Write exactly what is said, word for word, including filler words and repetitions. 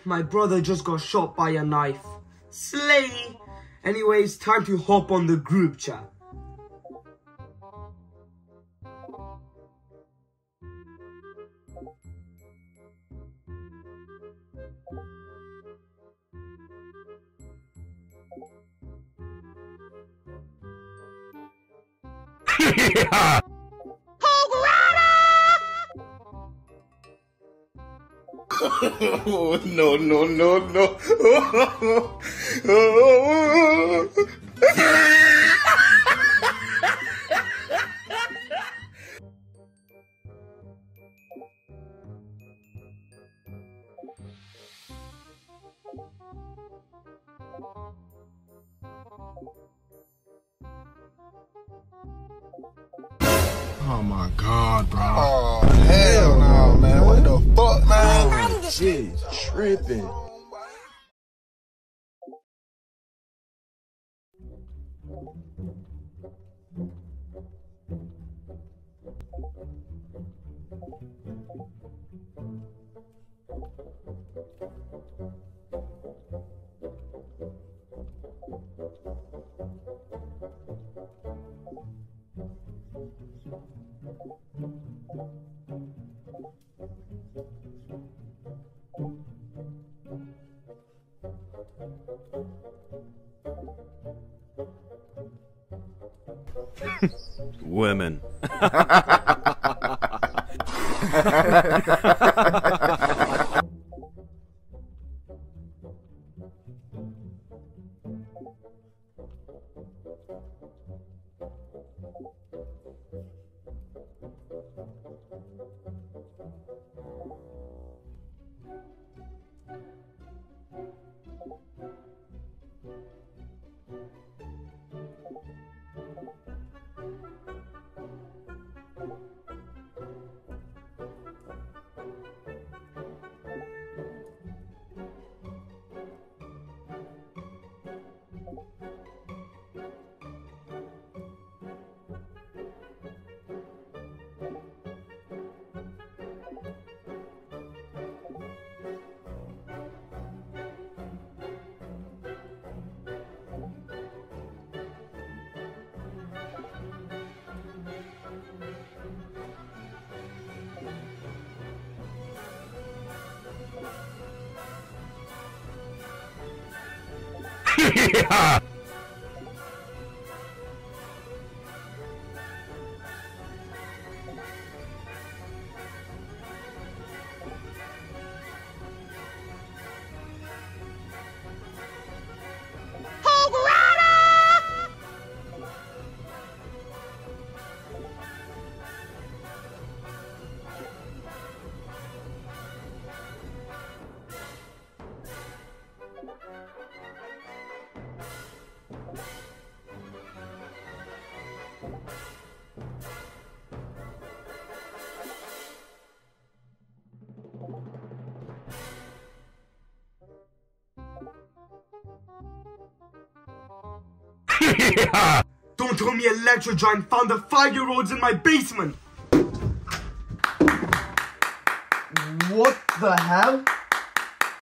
my brother just got shot by a knife. Slay! Anyways, time to hop on the group chat. Yeah. Oh, no, no, no, no. Oh, oh, oh. Oh my God, bro. Oh, hell no, man. What the fuck, man? Oh, shit, tripping. Women. Yeah. Yeah. Don't tell me Electro Giant found the five-year-olds in my basement! What the hell?